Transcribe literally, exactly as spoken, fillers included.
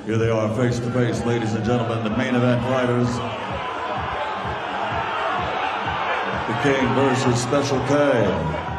Here they are, face to face, ladies and gentlemen, the main event fighters. The King versus Special K.